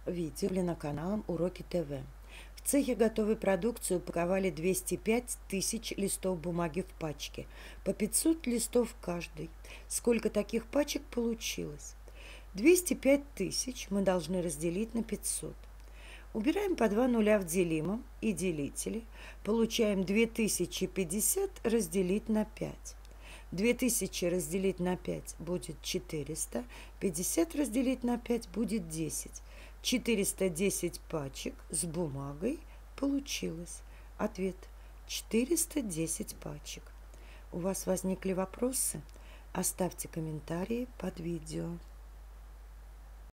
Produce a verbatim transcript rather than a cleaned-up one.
видео на каналом Уроки ТВ. В цехе готовой продукции упаковали двести пять тысяч листов бумаги в пачке, по пятьсот листов каждый. Сколько таких пачек получилось? двести пять тысяч мы должны разделить на пятьсот. Убираем по два нуля в делимом и делители. Получаем две тысячи пятьдесят разделить на пять. две тысячи разделить на пять будет четыреста. пятьдесят разделить на пять будет десять. четыреста десять пачек с бумагой получилось. Ответ: четыреста десять пачек. У вас возникли вопросы? Оставьте комментарии под видео.